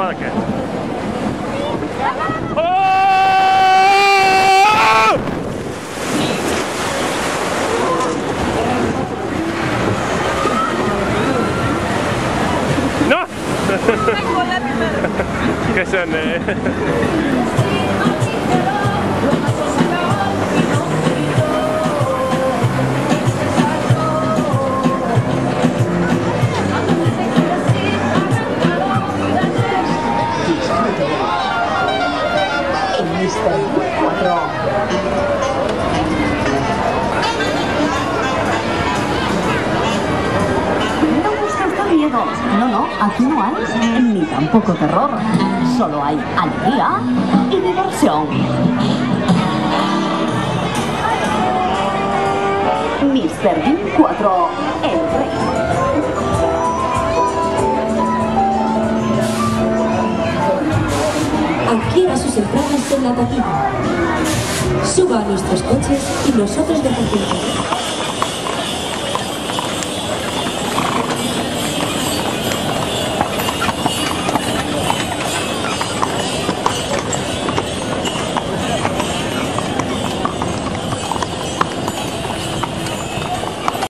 parque. ¡Oh! ¡No! ¿Qué son? No, no, aquí no hay ni tampoco terror. Solo hay alegría y diversión. Mr. Bean 4, el rey. Adquiera sus entradas en la taquilla. Suba a nuestros coches y nosotros le acompañaremos.